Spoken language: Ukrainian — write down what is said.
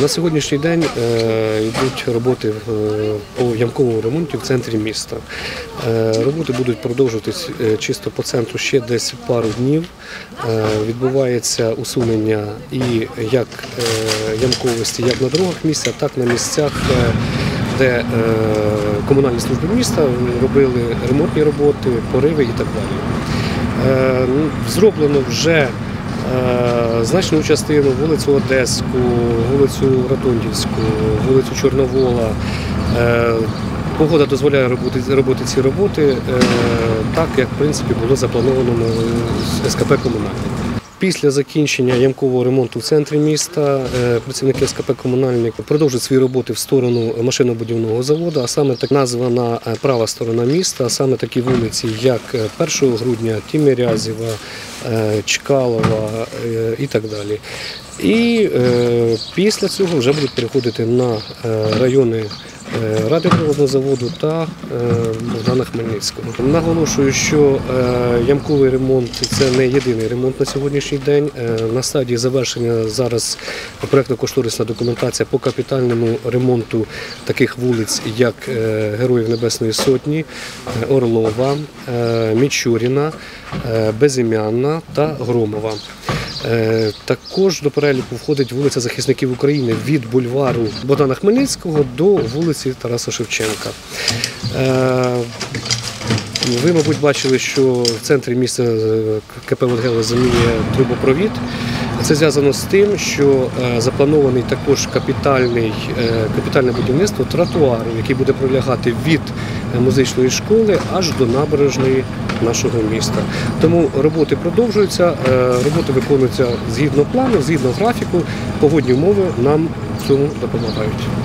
На сьогоднішній день йдуть роботи по ямковому ремонту в центрі міста. Роботи будуть продовжуватись чисто по центру ще десь пару днів. Відбувається усунення і як ямковості, як на дорогах міста, так і на місцях, де комунальні служби міста робили ремонтні роботи, пориви і так далі. Зроблено вже значну частину вулицю Одеську, вулицю Ротундівську, вулицю Чорновола. Погода дозволяє робити ці роботи так, як в принципі було заплановано на СКП «Комунальник». Після закінчення ямкового ремонту в центрі міста працівники СКП «Комунальник» продовжують свої роботи в сторону машинобудівного заводу, а саме так названа права сторона міста, а саме такі вулиці, як 1 грудня, Тімірязєва, Чкалова і так далі. І після цього вже будуть переходити на райони радіопроводного заводу та Богдана Хмельницького. Наголошую, що ямковий ремонт – це не єдиний ремонт на сьогоднішній день. На стадії завершення зараз проєктно-кошторисна документація по капітальному ремонту таких вулиць, як Героїв Небесної Сотні, Орлова, Мічуріна, Безім'янна та Громова. Також до переліку входить вулиця Захисників України від бульвару Богдана Хмельницького до вулиці Тараса Шевченка. Ви, мабуть, бачили, що в центрі міста КП «Водгеле» замінює трубопровід. Це зв'язано з тим, що запланований також капітальне будівництво тротуару, який буде пролягати від музичної школи аж до набережної нашого міста. Тому роботи продовжуються, роботи виконуються згідно плану, згідно графіку. Погодні умови нам в цьому допомагають.